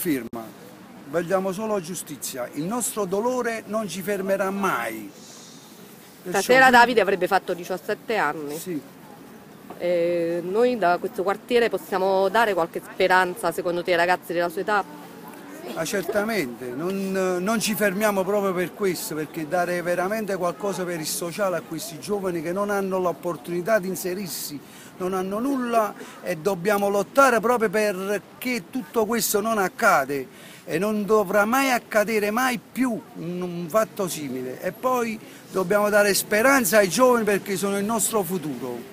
firma, vogliamo solo giustizia, il nostro dolore non ci fermerà mai. Perciò, Stasera Davide avrebbe fatto 17 anni. sì, E noi da questo quartiere possiamo dare qualche speranza, secondo te, ai ragazzi della sua età? certamente, non ci fermiamo proprio per questo, perché dare veramente qualcosa per il sociale a questi giovani che non hanno l'opportunità di inserirsi, non hanno nulla e dobbiamo lottare proprio perché tutto questo non accade e non dovrà mai accadere mai più un fatto simile. E poi dobbiamo dare speranza ai giovani perché sono il nostro futuro.